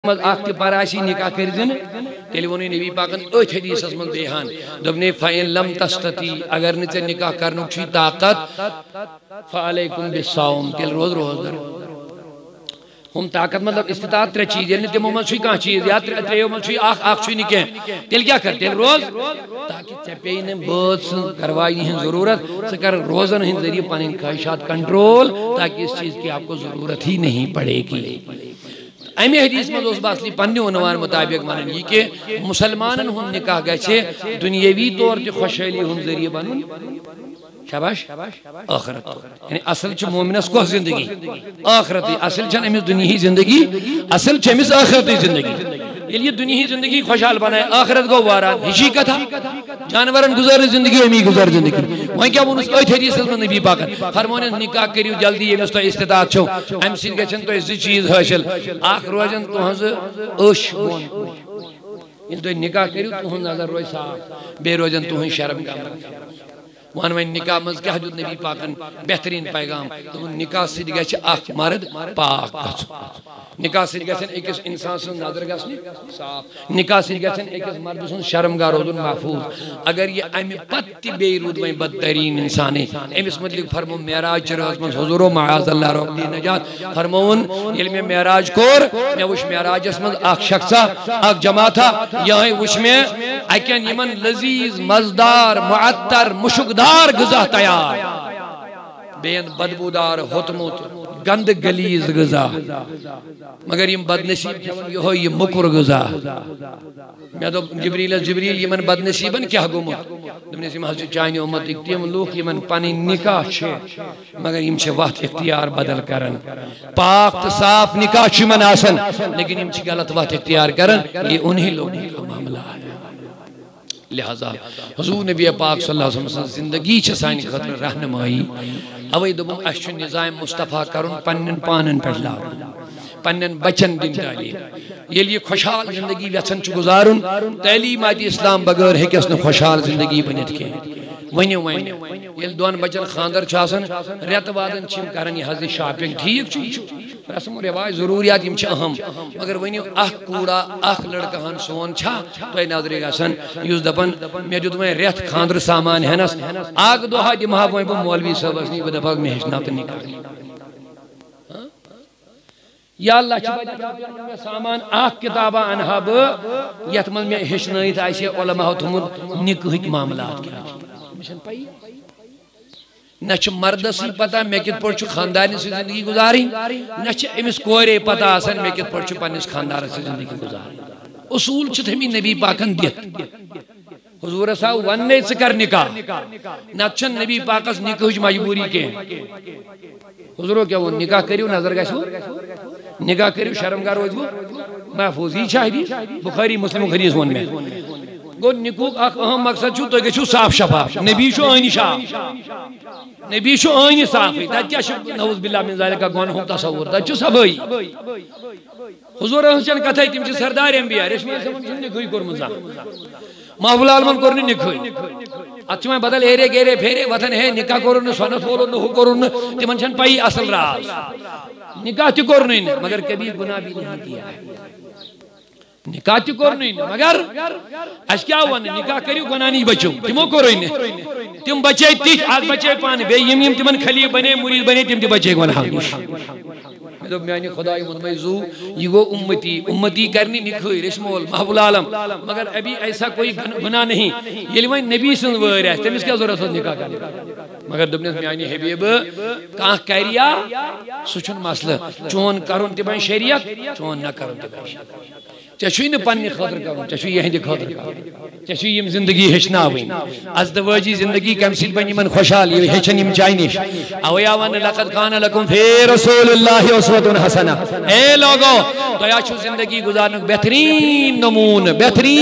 آختی پاراسی نکاح کردن تیلی ونی نبی پاکن اوچ حدیث اس من بیہان دبنی فَإِن لَمْ تَسْتَطِعْ اگر نچے نکاح کرنو چھی طاقت فَعَلَيْكُمْ بِالصَّوْمِ تیل روز روز در ہم طاقت مطلب استطاعت ترے چیز یعنی تیمو من چھوئی کہاں چیز یا تریو من چھوئی آخ چھوئی نکیں تیل کیا کر تیل روز تاکہ چپیئی نے بہت سن کروائی نہیں ضرورت سکر روزن ہن ذریعے پانین خواہشات کنٹرول تاکہ اس چیز کی آپ کو ضرورت ہی نہیں پڑے گی امی حدیث میں دوست باسلی پنی عنوان مطابق مانن یہ کہ مسلمانن ہن نکاح گئے دنیاوی طور تے خوشحالی ہن ذریعے بنن شاباش آخرت یعنی اصل چھ مومنس کو زندگی آخرتی اصل چھ امیس دنیاہی زندگی اصل چھ امیس آخرتی زندگی یہ دنیاہی زندگی خوشحال بنائے آخرت کو واران ہشی کا تھا جانورن گزار زندگی امی گزار زندگی وہاں کیا بونس ایت حدیث میں نبی پاکن فرمونے نکاح کریو جلدی یہ مستو استطاعت چھو ام سید گچن تو اس چیز حاصل آخ روزن تو ہنز اوش بون ان تو نکاح کریو تو ہن نظر روی صاحب بے روزن تو ہن شرم کا وہاں میں نکاح مز کیا حدود نبی پاکن بہترین پیغام تو نکاح سید گچ آخ مرد پاک نکاح سید گچن ایک انسان سن نظر گسنی صاف نکاح سید گچن ایک مرد سن شرمگار روزن محفوظ اگر یہ امی پتی بے رود میں بدترین انسانے امیس مطلق فرمون معراج چراز من حضور و معاذ اللہ رب دی نجات فرمون علم معراج کور میں وش معراج اس من آخ شخصا آخ جماعتا یہاں وش میں اکن یمن لذیذ مزدار معطر مشکدار غذا تیار بین بدبودار ہوتموت گند گلیز غذا مگر یہ بدنصیب یہ مکر غذا میں تو جبریل یمن بدنصیبن کیا گمت دمنے سے محضر چاہنی امت اکتیم لوگ یمن پانی نکاح چھے مگر یم چھے وقت اختیار بدل کرن پاک صاف نکاح چھے من آسن لیکن یم چھے غلط وقت اختیار کرن یہ انہی لوگوں کا معاملہ ہے لہذا حضور نبی پاک صلی اللہ علیہ وسلم زندگی چھے سائنی خطر رہنمائی اوئی دبوں اشن نظام مصطفیٰ کرن پنن پانن پر لارن پنن بچن دن تعلیم یہ لیے خوشحال زندگی ویسن چھ گزارن تعلیمات اسلام بغیر ہے کہ اس نے خوشحال زندگی بنیت کے ونی یہ دون بچن خاندر چھاسن ریت وادن چھم کرن یہ حضی شاپنگ ٹھیک چھ رسم و رواج ضروریات یم چھ اہم مگر ونی اخ کوڑا اخ لڑکہن سون چھا تو اے ناظرے گسن یوز دپن میں جو تمہیں ریت خاندر سامان ہے نس آگ دوہا دمہا بوئیں بو مولوی صاحب اسنی بدفاق میں ہشنا تو نکالی یا اللہ چھو سامان آخ کتابہ انہا بو یتمل میں ہشنائیت آئیسی علماء تمہن نکہت معاملات کیا مشن پائی نچ مردسی پتا میں کت پڑھ چھو خاندانی سے زندگی گزاری نچ امس کورے پتا آسن میں کت پڑھ چھو پانیس خاندار سے زندگی گزاری اصول چھت ہمیں نبی پاکن دیت حضور صاحب وننے سکر نکاح نچن نبی پاکس نکاح مجبوری کے حضورو کیا وہ نکاح کریو نظر گیسو نکاح کریو شرمگار ہوئی وہ محفوظ ہی شاہدی بخاری مسلم خریز ون میں گو نکوک اخ اہم مقصد چھو تو گچھو صاف شفاف نبی شو آئینی صاف نبی شو آئینی صافی تا کیا شب نعوذ باللہ من ذالکہ گونہوں تصور تا چھو صفائی حضور حسین کتھائی تیم چھ سردار انبیاء رشمی سمن چھو نکوئی کرمزا محفول عالمان کرنی نکوئی اچھو میں بدل ایرے گیرے پھیرے وطن ہے نکاح کرن سونت بولن ہو کرن تیمن چھن پائی اصل راز نکاح تی کرنی مگر کبھی گناہ بھی نہیں کیا ہے نکاح تی کرنی مگر اس کیا ہوا نکاح کریو گناہ نہیں بچو تیمو کرنی تیم بچے تیچ آج بچے پانے بے یم تیمن خلیف بنے مرید بنے تیم تی بچے گناہ نہیں میں تو میانی خدای منمائزو یہ وہ امتی کرنی نکھوئی رشمول محبول عالم مگر ابھی ایسا کوئی گناہ نہیں یہ لیوائن نبی سن ویر ہے تم اس کیا ضرورت ہو نکاح کرنے مگر دبنیت میانی حبیب کہاں کریا سچن مسئلہ چون کرن تبائن شریعت چون نہ کرن تبائن شریعت چشوی نے پنی خاطر کرن چشوی یہیں دے خاطر کرن چشوی یم زندگی ہچنا ہوئی ازدواجی زندگی کمسیل بنی من خوشحال یہ ہچن یم چائنیش اوی آوان لقد کان لکم فی رسول اللہ اسوۃ حسنہ اے لوگو تو یا چھو زندگی گزارنے بہترین نمون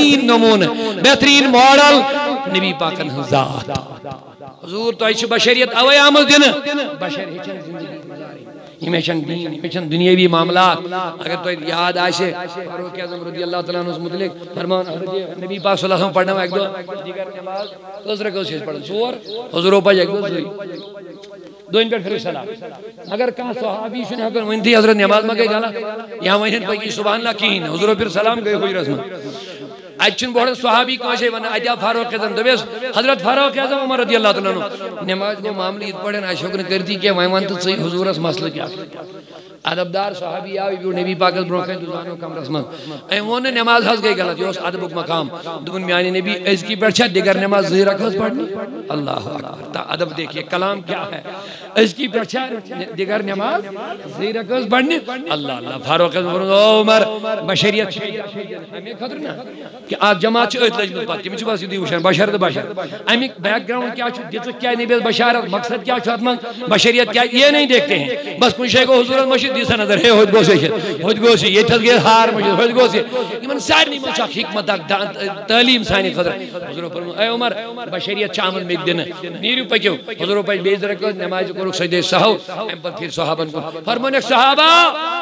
بہترین ماڈل نبی پاکن ذات حضور تو ایچھ بشریت اوی آمد دن بشر ہچن زندگی گزاری یہ میشن دین یہ میشن دنیاوی معاملات اگر تو یاد آئے فاروق اعظم رضی اللہ تعالیٰ عنہ متعلق فرمان نبی پاک صلی اللہ علیہ وسلم پڑھنا ایک دو دیگر نماز دوسرے کو شیش پڑھنا سور حضوروں پاس ایک دو دوین پہ پھر سلام اگر کہاں صحابی چھن ہکن ونتی حضرت نماز ما گئی غلط یا ونن پکی سبحان اللہ کہین حضور پھر سلام گئی ہوئی رسم اچھن بہت صحابی کانشے ون اجا فاروق اعظم دبیس حضرت فاروق اعظم عمر رضی اللہ تعالیٰ عنہ نماز کو معاملی پڑھن اشوکن کرتی کہ وائمان تو صحیح حضور اس مسئلہ کیا ادبدار صحابی آوی بیو نبی پاکت برونکھیں دوزانو کم رسمن این وہ نماز حس گئی غلط یہ اس ادبک مقام دبن میانی نبی اس کی پڑھا دیگر نماز زہر رکھت پڑھنی اللہ اکبر تا ادب دیکھئے کلام کیا ہے اس کی پڑھا دیگر نماز زہر رکھت پڑھنی اللہ اللہ فاروق عمر بشریت ہمیں خطر نا کہ آج جماعت چھو لجمت پات کی مجھے باسی دی وشن بشر بشر امی بیک گراؤنڈ کیا چھو دیتو کیا نبی بشارت مقصد کیا چھو اتمن بشریت کیا یہ نہیں دیکھتے ہیں بس کن شے کو حضورت مشید دیسا نظر ہے ہوت گوشی یہ تھز گئے ہار مشید ہوت گوشی یہ من ساری نہیں مچا حکمت تعلیم سانی خضر حضور فرمو اے عمر بشریت چامل میں دن نیریو پکیو حضور پاش بیز رکھو نماز کو رک سجدے سہو ہم پر پھر صحابن کو فرمو نیک صحابہ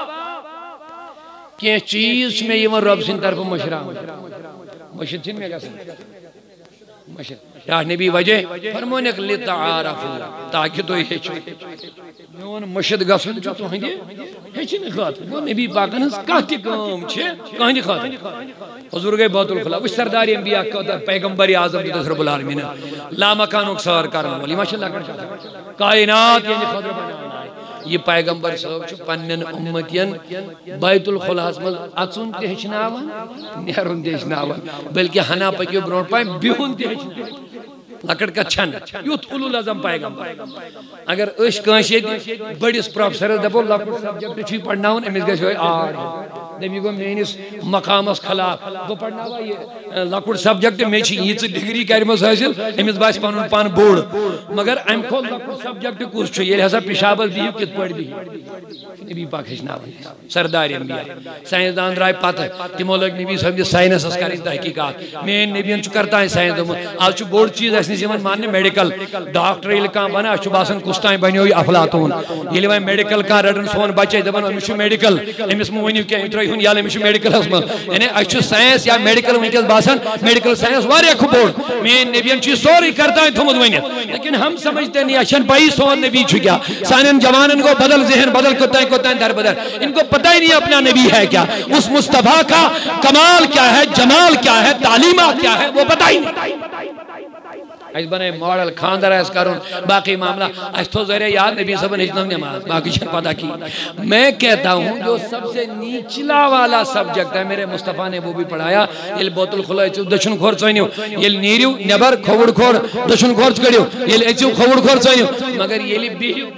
کہ چیز میں یہ رب سن طرف مشرام مشید چھن میں گسن مشید یا نبی وجہ فرمونے کہ لتعارفو تاکہ تو یہ چھو میون مشید گسن چھو تو ہنگے ہیچی نہیں خواہت وہ نبی پاکن ہنس کہتی کام چھے کہیں نہیں خواہت حضور گئے بہت الخلا وہ سرداری انبیاء کا پیغمبر اعظم دیتا رب العالمین لا مکان اکسار کرنا والی ماشاءاللہ کر چاہتا کائنات یعنی خضر بنانا یہ پیغمبر صاحب چھو پنن امتین بیت الخلاص مل اچون تے ہچناون نیرون تے ہچناون بلکہ ہنا پکیو برون پائیں بیہون تے ہچناون لکڑ کا چھن یوت اولو لازم پیغمبر اگر اس کانشی بڑیس پروفیسر دبو لکڑ سبجیکٹ چھوئی پڑھناون امیز گئے چھوئی آر نبی کو مینس مقامس خلاف وہ پڑھناوا یہ لکڑ سبجیکٹ میں چھی یہ ڈگری کرمس حاصل امیز باس پانون پان بوڑ مگر ام کھول لکڑ سبجیکٹ کس چھو یہ لحظہ پیشابت بھی کت پڑھ بھی نبی پاک ہچناون سردار انبیاء سائنسدان درائے پتہ تمو لگ نبی صاحب سائنس اس کریں تحقیقات مین نبیان چو کرتا ہے سائنس دم آج چو بوڑ چیز اس نسیمان ماننے میڈیکل ڈاکٹر الکام بنا چو باسن کستائیں بنی ہوئی افلاطون یہ لئے میڈیکل کا رڈن سون بچے دبن امیشو میڈیکل امیس موینیو کیا اترائی ہون یا امیشو میڈیکل حسمل یعنی اچھو سائنس یا میڈیکل ونکل باسن میڈیکل سائنس واریا کھبوڑ مین نبیان چیز سوری کرتا ہے تھمد وینیت لیکن ہم سمجھتے نہیں اچھن پائی سون نبی چھو گیا سانن جوانن کو بدل ذہن بدل کتائیں در بدل ان کو پتہ ہی نہیں اپنا نبی ہے کیا اس مصطفیٰ کا کمال کیا ہے جمال کیا ہے تعلیمات کیا ہے وہ پتہ ہی نہیں اس بنے ماڈل خاندر ہے اس کارون باقی معاملہ اس تو ذریعہ یاد نبی صاحب نے ہجنم نماز باقی شر پتا کی میں کہتا ہوں جو سب سے نیچلا والا سبجیکٹ ہے میرے مصطفیٰ نے وہ بھی پڑھایا یہ بوت الخلاء دشن کھور چوئنیو یہ نیریو نبر کھوڑ کھوڑ دشن کھور چکڑیو یہ ایچو کھوڑ کھور چوئنیو مگر یہ لی بیہیو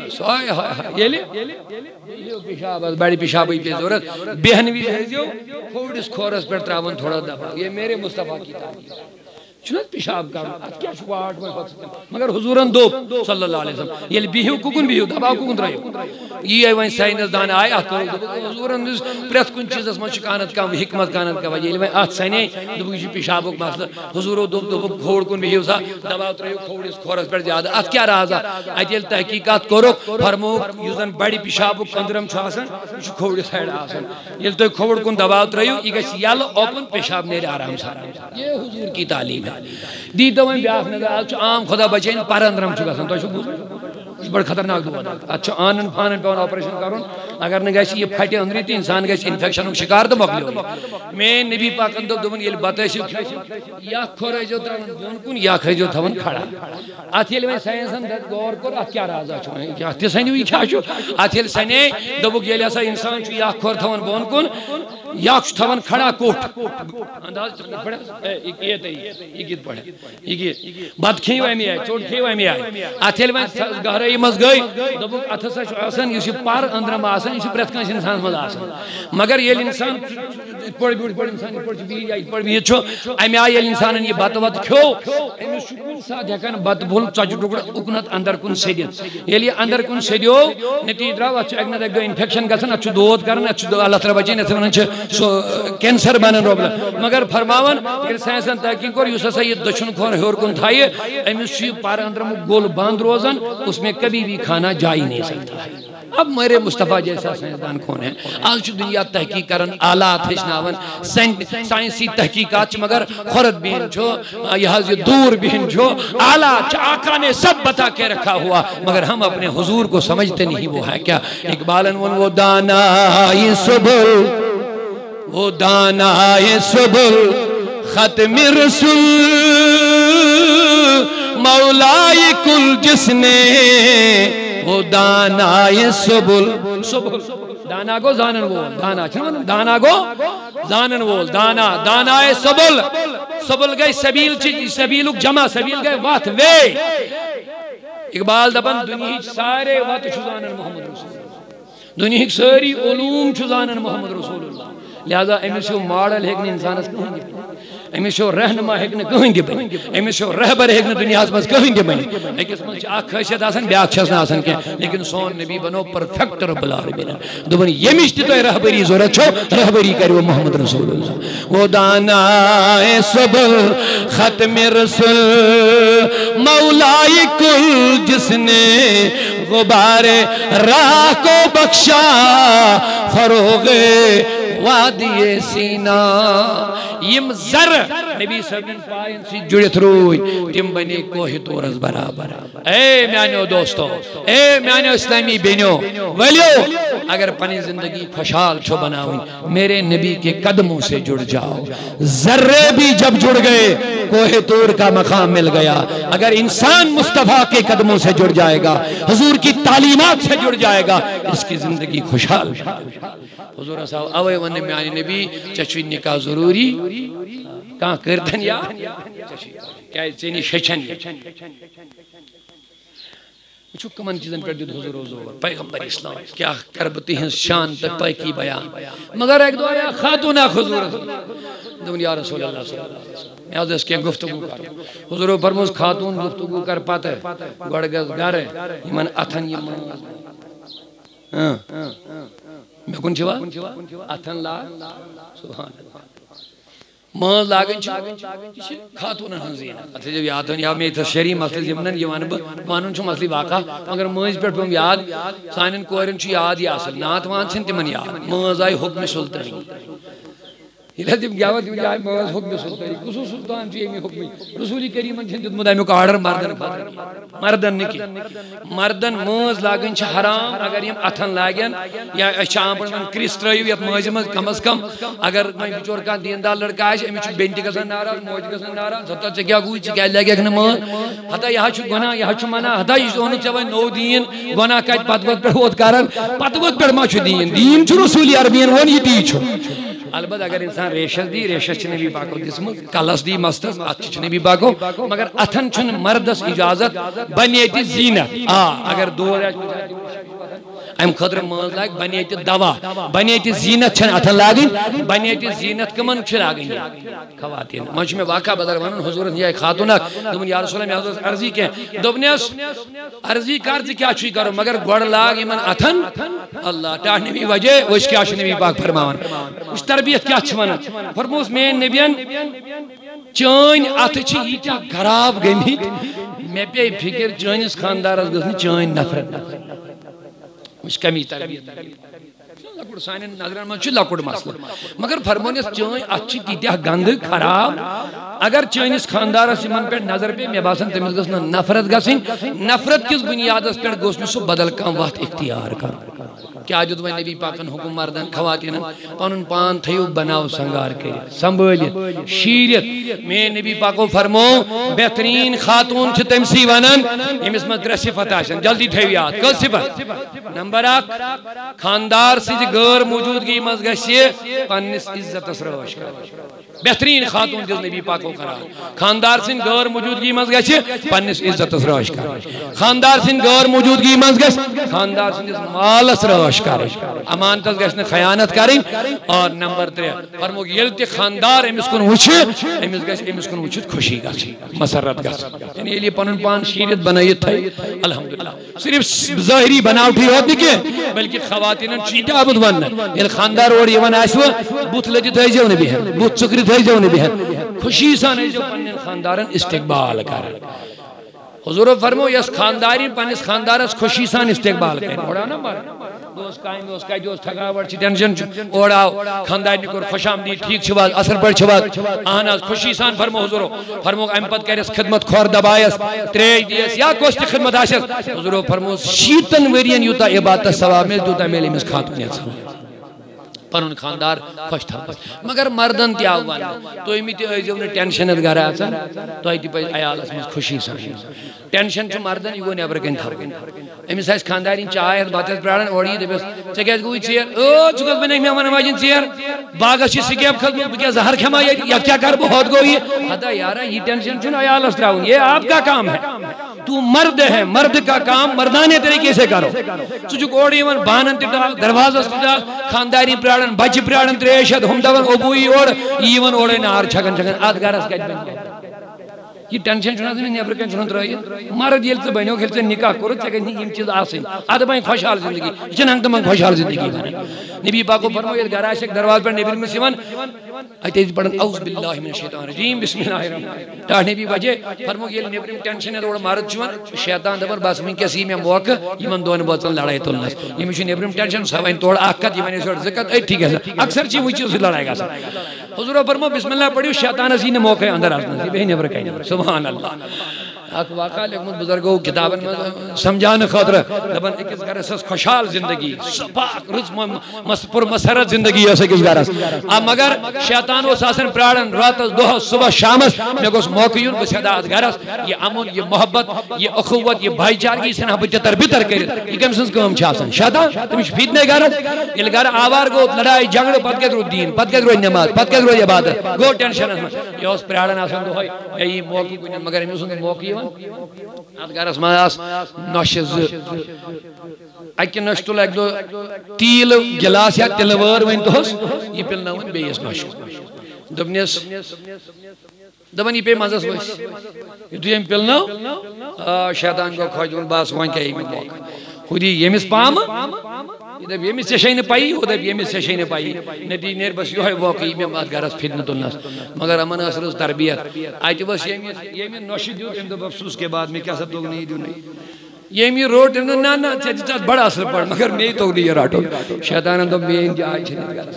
پیشاب یہ لی بیہیو پیشاب بڑی پیشابی پہ ضرورت بہنوی حیزیو کھوڑ اس کھورس پر تراون تھوڑا دفع یہ میرے مصطفیٰ کی تعلیم چنت پیشاب کرو کیا شواٹ میں پاکستان مگر حضورن دو صلی اللہ علیہ وسلم یہ بیہو ککن بیہو دباو ککن رہیو یہ وہیں سائنس دان آئے آت کرو حضورن پریت کن چیز اس میں شکانت کا حکمت کانت کا یہ وہیں آت سائنے دبو کسی پیشاب کو مسئلہ حضورو دو کھوڑ کن بیہو سا دباو رہیو کھوڑ اس کھورس پر زیادہ آت کیا رازا آت یہ تحقیقات کرو فرمو یوزن بڑی پیشاب کو کندرم چھاسن یہ کھوڑ سائڈ آسن یہ تو کھوڑ کن دباو رہیو یہ گیس یال اوپن پیشاب نیرے آرام سارا یہ حضور کی تعلیم ہے دیتا ہوں بیاخ نظر آج عام خدا بچین پارندرم چکا سن تو ایسو بوز اس بڑھ خطرناک دو اچھا آنن پھانن پہ آپریشن کرون اگر نگیسی یہ پھٹے اندری تھی انسان گیسی انفیکشن ہوں شکار تو مقلی ہوئی میں نبی پاکن دو دون یہ باتیسی یا کھورے جو ترون دون کن یا کھرے جو تھون کھڑا آتھیل میں سائنسن گور کر آت کیا رازا چھوئے کیا آتھی سائنی ہوئی کیا چھو آتھیل سائنے دبو گیلیا سا انسان چھو یا کھور تھون بون کن یا کچھ تھون کھڑا کوٹ انداز پڑھا یہ تے یہ گیت پڑھے یہ گیت بات کھیں ہوئے میں آئے چوٹ کھیں ہوئے میں آئے آتھیل میں گہرے یہ مز گئی دبو اتھسا چھو آسن یہ پار اندرم آسن یہ پریت کنش انسان مز آسن مگر یہ انسان پڑھ بیوٹ انسان پڑھ بھی یا پڑھ بھی چھو امی آئی انسان یہ بات وات کھو امی شکل سا دیکھن بات بول چاچو ٹکڑا اکنت اندر کن سیدیت یہ لئے اندر کن سیدیو نتیج راو اچھو اگنا دیکھ گو انفیکشن گسن اچھو دود کرن اچھو اللہ تعالی بچین ایسے ونن چھو کینسر بانن روبلا مگر فرماون اگر سائنسان تحقیق کر یوسا سا یہ دشن کھون ہور کن تھائیے امی شیو پار اندر گول باند روزن اس میں کبھی بھی کھانا جائی نہیں سکتا ہے اب میرے مصطفیٰ جیسا سائنسدان کون ہے؟ آج دنیا تحقیق کرن آلات ہشناون سائنسی تحقیقات مگر خورد بین چھو یہ دور بین چھو آلات آقا نے سب بتا کے رکھا ہوا مگر ہم اپنے حضور کو سمجھتے نہیں وہ ہے کیا؟ اقبالن وہ دانائی سبل وہ دانائی سبل ختم رسول مولائی کل جس نے وہ دانائی سبل دانا گو زانن وول دانا گو زانن وول دانائی سبل سبل گئی سبیلک جمع سبیل گئی وات وے اقبال دبن دنیا سارے وات چھو زانن محمد رسول اللہ دنیا ساری علوم چھو زانن محمد رسول اللہ لہذا امیشو ماڈل ہے کہ انسان اس کہیں گے امیشو رہنما ہے کہ کہیں گے بنی امیشو رہبر ہے کہ دنیا اس کہیں گے بنی ایک اس منچ آکھ خیشت آسن بیاک چھسن آسن کیا لیکن سون نبی بنو پرفیکٹ رب العالمین دوبن یہ مشتی تو رہبری ضرورت چھو رہبری کری وہ محمد رسول اللہ وہ دانائے سبل ختم رسول مولائی کل جس نے غبار راہ کو بخشا فروغ وادی سینہ یم زر نبی صلی اللہ علیہ وسلم پائن سی جڑت روئی تم بنے کوہ تورز برابر اے میانو دوستو اے میانو اسلامی بینیو ولیو اگر پنی زندگی خوشحال چھو بناویں میرے نبی کے قدموں سے جڑ جاؤ ذرے بھی جب جڑ گئے کوہ تور کا مقام مل گیا اگر انسان مصطفیٰ کے قدموں سے جڑ جائے گا حضور کی تعلیمات سے جڑ جائے گا اس کی زندگی خوشحال حضور صاحب اوے ون میانی نبی چچوی نکاح ضروری کہاں کردن یا کیا چینی شچن وچھو کمن چیزن پر دید حضور پیغمبر اسلام کیا کربتی ہیں شان تک پائی کی بیان مگر ایک دو آیا خاتون حضور دون یا رسول اللہ صلی اللہ علیہ وسلم میں آج اس کے گفتگو کر حضور فرموز خاتون گفتگو کر پاتا ہے گوڑگز گار ہے من اتھن یہ میں کن چھوا اتھن لا سبحان اللہ ماز لاگن چھو خاتون ہنزین اتھے جب یاد ہوں یا میں تا شریع مسئلہ زمنن یہ وانن چھو مسئلہ واقع مگر ماز پر پہم یاد سائنن کوئرن چھو یاد یا اصل نات وان چھن تمن یاد ماز آئی حکم سلطانی یہ لازم گیاوت ہوئی آئی ماز حکم سلطانی کسو سلطان چھو یہ حکم رسولی کریمن چھن جد مدائیوں کا آرڈر مردن نکی مردن ماز لاگن چھ حرام اگر یم اتھن لاگن یا شام پر من کریس ترائیو یا ماز مز کم از کم اگر میں بچور کا دیندار لڑکا ہے امی چھو بینٹی کسن ناراض موج کسن ناراض حتی چکیا گوئی چکیا لگیا کہ ماز حتی یہاں چھو گناہ یہاں چھو منع حتی یہ دونوں چوائے نو دین گناہ کج پت وقت پر ہوت کارن پت وقت پر ما چھو دین چھو رسولی عربین ون یہ دی چھو البت اگر انسان ریشس دی ریشس چنے بھی باکو جسم کلس دی مستس اچھ چنے بھی باکو مگر اتھن چن مردس اجازت بنیتی زینت اگر دو ام خطر ماز لاگ بنیتی دوا بنیتی زینت چھن اتھن لاگن بنیتی زینت کمن چھ لاگن خواتین منچ میں واقع بدر ونن حضورت یہ خاتونک دومن یا رسول اللہ میں حضورت عرضی کے دوبنیس عرضی کارتی کیا چھوئی کرو مگر گوڑ لاگ ایمن اتھن اللہ ٹاہنے بھی وجہ وش کیا چھنے بھی باک فرماون اس تربیت کیا چھوانا فرموز میں نبیان چین اتھ چھ یہ کیا خراب گئی میں پہ فکر چینس خاندار از گزنی چین نفرت مش کمی تربیت لکڑ سائن نظران من چھ لکڑ مسئلہ مگر فرمونیس چین اچھی تیتیا گند خراب اگر چینس خاندار اس من پر نظر پہ میں باسن تمیز گسنا نفرت گسن نفرت کس بنیاد اس پر گوشن سو بدل کام وقت اختیار کر کیا جو تمہیں نبی پاکن حکم مردن خواتین پانن پان تھیو بناو سنگار کے سنبھلیت شیریت میں نبی پاکو فرمو بہترین خاتون چھ تمسی ونن امس میں ترے صفت آشن جلدی تھیو یاد کل صفت نمبر 1 خاندار سے غیر موجودگی مز گسی پنس عزت اسروش کر بہترین خاتون جس نبی پاکو قرار خاندار سن غیر موجودگی مز گسی پنس عزت اسروش کر خاندار سن غیر موجودگی مز گس خاندار سن مال اسروش کر امانت گسن خیانت کریں اور نمبر 3 فرمو یلتی خاندار امس کن وچھ امس کن وچھ خوشی گس مسرت گس یعنی یہ پنن پان شیرت بنائیت ہے الحمدللہ صرف ظاہری بناوٹی ہوت نہیں بلکہ خواتین چیتا عبد ون یہ خاندار اور یون اسو بوت لجی تھے جو نبی ہے بوت چکری تھے جو نبی ہے خوشی سان جو پنن خاندارن استقبال کر حضور فرمو یس خانداری پنس خاندارس خوشی سان استقبال کریں اوڑا نا مار دوست کائیں دوست کائیں دوست تھکاوٹ چھ ٹینشن اوڑاو خانداری کور خوش آمدید ٹھیک چھواز اثر پر چھواز آناز خوشی سان فرمو حضور فرمو امپت کرس خدمت خور دبائیس تریج دیس یا کوشت خدمت آشیس حضور فرمو شیطن ورین یوتا عبادت ثواب میں دوتا میلی مس خاتونیت سواب پنن خاندار خوش تھا مگر مردن تہ آو ون تو امیت ایزو نے ٹینشن گھر آسان تو ایتی پہ عیالس مز خوشی سان ٹینشن چھ مردن یہ گو نیبر کن تھا امس آس خاندارین چائے باتس پرارن اوڑی دپس ژے کیاز گوی ژیر او چکس بنے مہمان نوازین ژیر باغس چھ سکیب کھت بہ کیا زہر کھما یا کیا کر بہ ہود گو یہ ہتا یارا یہ ٹینشن چھ عیالس تراون یہ آپ کا کام ہے تو مرد ہے مرد کا کام مردانے طریقے سے کرو چھ اوڑی ون بانن تہ ڈال دروازس تہ ڈال خاندارین پرارن بچ پرارن تریشت ہم دون ابوئی اور ایون اوڑے نار چھگن چھگن اد گرس کت بن یہ ٹینشن چھنا زمین نیبر کن چھن ترائی مرد یل ژے بنیو کھیل ژے نکاح کورت ژے گژھِ یم چیز آسن اد بن خوشحال زندگی یہ چھن ہنگ تمن خوشحال زندگی بنن نبی پاک کو فرمو یہ گھر آشک دروازے پر نیبر مس یوان ایتے پڑھن اعوذ باللہ من الشیطان الرجیم بسم اللہ الرحمن تا نبی وجہ فرمو یہ نیبر ٹینشن ہے اور مرد چھن شیطان دبر بس من کسی میں موقع یمن دون بوتل لڑائی تلنس یم چھ نیبر ٹینشن سوین توڑ اکت یمن سڑ زکت اے ٹھیک ہے اکثر چھ وچ لڑائی گا حضور فرمو بسم اللہ پڑھیو شیطان اسی نے موقع اندر آسن بے نیبر کہیں سبحان اللہ اک واقعہ لکھمت بزرگو کتابن میں سمجھانے خاطر دبن اکس گھرس خوشحال زندگی پاک رز پر مسرت زندگی اس اکس گھرس اب مگر شیطان اس آسن پرارن رات دو صبح شامس میں گوس موقع یون بسیدات گھرس یہ امن یہ محبت یہ اخوت یہ بھائی چارگی سنہ بچتر بتر کرت یہ کم سنس کام چھاسن شیطان تمش فیدنے گھرس یہ گھر آوار گو لڑائی جھگڑ پت کے درو دین پت کے درو نماز پت کے درو عبادت گو ٹینشن یہ اس پرارن آسن دو ہے یہ موقع کو مگر ہمیں سن موقع ات گرس ماس نوش اکہ نوش تل اک دو تیل گلاس یا تلوار ون دہس یہ پلنا ون بیس نوش دپنس دپن یہ پہ مزس وس یہ یم پلنو شیطان کو خوش دون باس ون کیا موقع خودی یمس پام دب یمس ژے نہ پائی وہ دب یمس ژے نہ پائی ندی نیر بس یہ واقعی میں ات گرس فتنہ تلنس مگر امن اثر تربیت ات بس یم نوش دیو تم دب افسوس کے بعد میں کیا سب لوگ نہیں دیو نہیں یم روٹ نا نا ژے بڑا اثر پڑ مگر میں تو نہیں راٹو شیطان دب میں جائے چھ گرس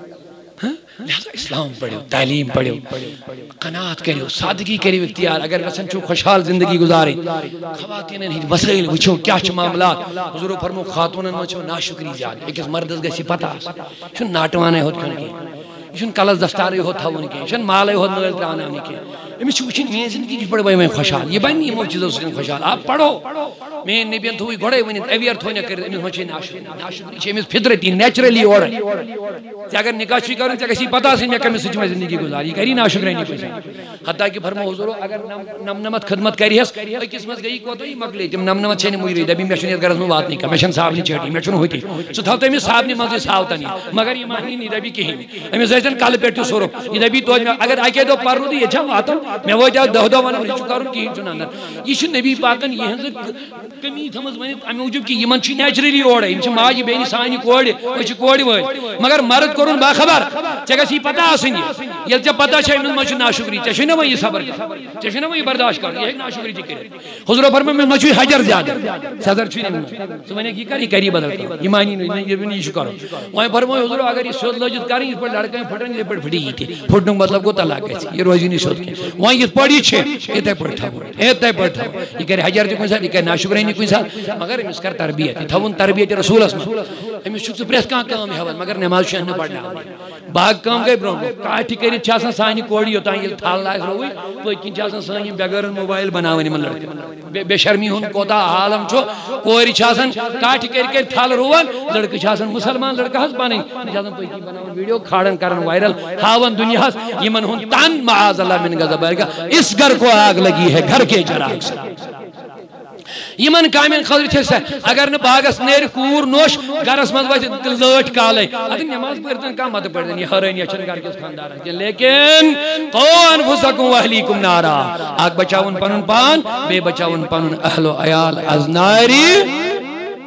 لہذا اسلام پڑھو تعلیم پڑھو قناعت کرو سادگی کرو اختیار اگر وسن چھو خوشحال زندگی گزاریں خواتین ہند مسائل وچھو کیا چھ معاملات حضور فرمو خاتونن من چھو ناشکری زیادہ اکس مردس گژھِ پتہ چھن ناٹوانے ہوت کھن کی چھن کلس دستارے ہوت تھاون کی چھن مالے ہوت نل ترانے کی امس چھو وچھن میری زندگی کی پڑھ میں خوشحال یہ بن یمو چیزوں سے خوشحال آپ پڑھو میں نبیان تھوئی گوڑے ونیت اویر تھوئی نہ کرد امس مچھے ناشکری چھے امس فطرتی نیچرلی اور اگر نکاح چھ کرن تے کسی پتہ سے میں کم سچ میں زندگی گزاری کری ناشکری نہیں کوئی حتیٰ کہ فرمو حضور اگر نمنمت خدمت کری ہس اکس مس گئی کو تو یہ مکلی تم نمنمت چھے مجری دبی میں چھن گرز میں بات نہیں کا میں چھن صاحب نہیں چٹی میں چھن ہوتی سو تھا تو امس صاحب نے مزے صاحب تنی مگر یہ مانی نہیں دبی کہیں امس زیدن کال پیٹو سورو یہ دبی تو اگر اکے دو پرو دی چھم آتا میں وہ جا دہ ون چھ کرن کی چھ یہ چھ نبی پاکن یہ کمی تھمز ونت ام موجب کہ یمن چھ نیچرلی اور یم چھ ماج بین سانی کوڑ چھ کوڑ وے مگر مرد کرن با خبر ژے گژھی پتہ آسن یل ژے پتہ چھ امس من چھ ناشکری ژے چھ نہ وہ صبر ژے چھ نہ وہ برداشت کر یہ ناشکری کر حضور فرمائے میں مچھ حجر زیادہ صدر چھ نہ سو میں کی کری کری بدل یہ مانی نہیں یہ نہیں کرو وہ فرمائے حضور اگر یہ سود لوجت کریں اس پر لڑکے پھٹن یہ پر پھٹی تھی پھٹن مطلب کو طلاق ہے یہ روزی نہیں سود کی وہ یہ پڑھی چھ ایتے پڑھتا ایتے پڑھتا یہ کہ حجر جو کوئی ساتھ یہ کہ ناشکری نہیں کوئی ساتھ مگر امس کر تربیت یہ تھون تربیت رسول اسم امس چھ پریس کان کام ہے مگر نماز چھ نہ پڑھنا باغ کام گئی برو کاٹھی کری چھاسن سانی کوڑی یوتان یہ تھال لاس روی پتکن چھاسن سانی بغیر موبائل بناونی من لڑکے بے شرمی ہن کوتا عالم چھو کوری چھاسن کاٹھی کری تھال روان لڑکے چھاسن مسلمان لڑکا ہس بنن چھاسن پتکی بناون ویڈیو کھاڑن کرن وائرل ہاون دنیا ہس یمن ہن تن معاذ اللہ من غضب کا اس گھر کو آگ لگی ہے گھر کے چراغ سے یمن کامن خاطر چھس اگر نہ باغس نیر کور نوش گرس مز وت لٹ کالے اگر نماز پڑھن کا مت پڑھن یہ حرانی چھن گھر کس خاندان لیکن قو انفسکم واہلیکم نارا اگ بچاون پنن پان بے بچاون پنن اہل و عیال از ناری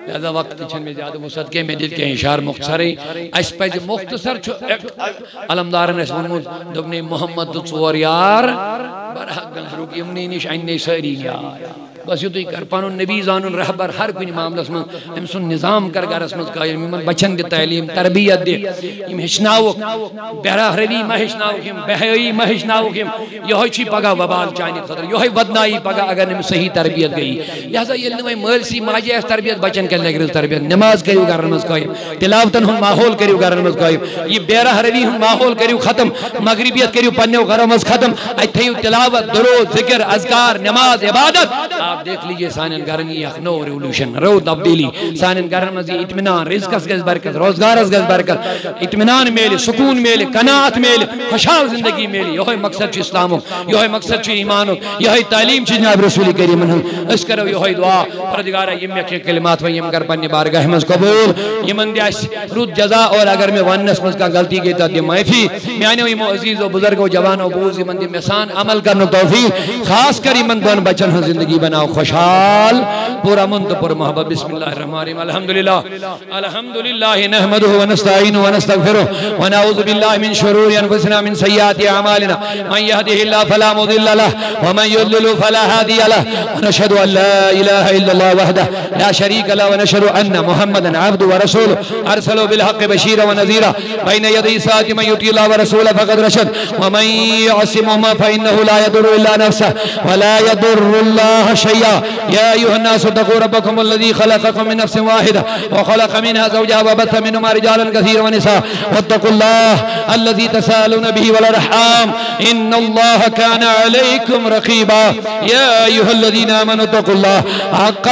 لہذا وقت چھن میں زیادہ وسعت کے میں دل کے اشار مختصر اس پہ مختصر علمدارن اس ونمود دبنی محمد ژور یار برحق گنزرو کی امنی نش اینی ساری یار بس یہ تو کر پانو نبی زانن رہبر ہر کوئی معاملس من ام سن نظام کر گرس من قائم من بچن دی تعلیم تربیت دی یم ہچناو بہرا روی ما ہچناو ہم بہئی ما ہچناو ہم یہ چھ پگا وبال چانی خطر یہ ودنائی پگا اگر نم صحیح تربیت گئی لہذا یہ نوے مرسی ماجی اس تربیت بچن کے لگرز تربیت نماز کریو گرن من قائم تلاوتن ہم ماحول کریو گرن من قائم یہ بہرا روی ہم ماحول کریو ختم مغربیت کریو پنیو گھروں ختم ایتھیو تلاوت درود ذکر اذکار نماز عبادت آپ دیکھ لیجئے سانن گھرن یہ نو ریولوشن رو تبدیلی سانن گھرن مزی اطمینان رزق اس گز برکت روزگار اس گز برکت اطمینان میلے سکون میلے قناعت میلے خوشحال زندگی میلے یہ مقصد چھ اسلام یہ مقصد چھ ایمان یہ تعلیم چھ جناب رسول کریم اس کرو یہ دعا پروردگار یم کے کلمات و یم کر پنی بارگاہ مز قبول یمن دیاس رود جزا اور اگر میں ونس مز کا غلطی گئی تو معافی میانو یم عزیز و بزرگ و جوان و بوز یمن دی مسان عمل کرن توفیق خاص کر یمن دون بچن زندگی بناؤ خوشحال پورا منت پر محبت بسم اللہ الرحمن الرحیم الحمدللہ نحمده ونستعینه ونستغفره ونعوذ باللہ من شرور انفسنا من سیئات اعمالنا من يهده الله فلا مضل له ومن يضلل فلا هادي له ونشهد ان لا اله الا الله وحده لا شريك له ونشهد ان محمدا عبده ورسوله ارسله بالحق بشيرا ونذيرا بين يدي ساعة من يطيع الله ورسوله فقد رشد ومن يعصمهما فانه لا يضر الا نفسه ولا يضر الله شيئا يا ايها الناس اتقوا ربكم الذي خلقكم من نفس واحده وخلق منها زوجها وبث منهما رجالا كثيرا ونساء واتقوا الله الذي تساءلون به والارحام ان الله كان عليكم رقيبا يا ايها الذين امنوا اتقوا الله حق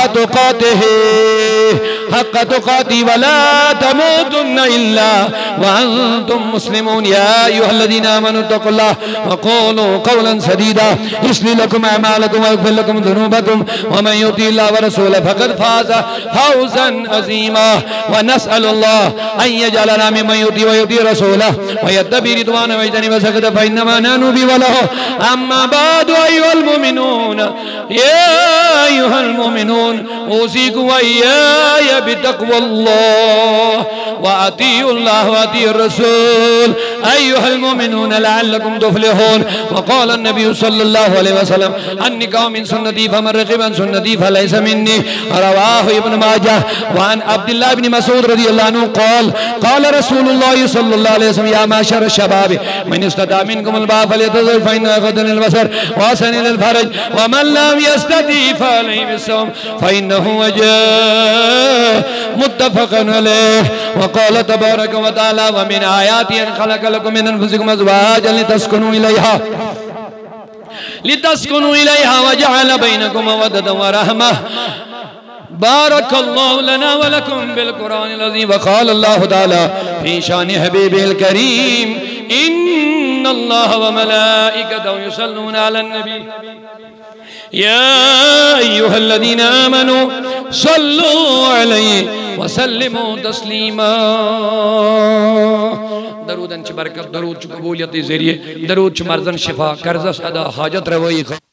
تقاته ولا تموتن الا وانتم مسلمون يا ايها الذين امنوا اتقوا الله وقولوا قولا سديدا يصلح لكم اعمالكم ويغفر لكم ذنوبكم ومن يطع الله ورسوله فقد فاز فوزا عظيما ونسال الله ان يجعلنا ممن يطيع رسوله ويتبع رضوانه ويجتنب سخطه فانما نحن به وله اما بعد ايها المؤمنون يا ايها المؤمنون اوصيكم واياي بتقوى الله واطيعوا الله واطيعوا الرسول ايها المؤمنون لعلكم تفلحون وقال النبي صلى الله عليه وسلم النكاح من سنتي فمن رغب عن سنتي فليس مني رواه ابن ماجه وعن عبد الله بن مسعود رضي الله عنه قال رسول الله صلى الله عليه وسلم يا معشر الشباب من استطاع منكم الباء فليتزوج فإنه أغض للبصر وأحسن للفرج ومن لم يستطع فعليه بالصوم فإنه وجاء متفق عليه وقال تبارك وتعالى ومن آياته أن خلق لكم من أنفسكم أزواجا لتسكنوا إليها وجعل بينكم مودة ورحمة بارك الله لنا ولكم بالقرآن العظيم وقال الله تعالى في شان حبيبه الكريم إن الله وملائكته يصلون على النبي يا أيها الذين آمنوا صلوا عليه وسلموا تسليما درود انچ برکت درود چ قبولیت ذریعے درود چ مرزن شفا قرض ادا حاجت روائی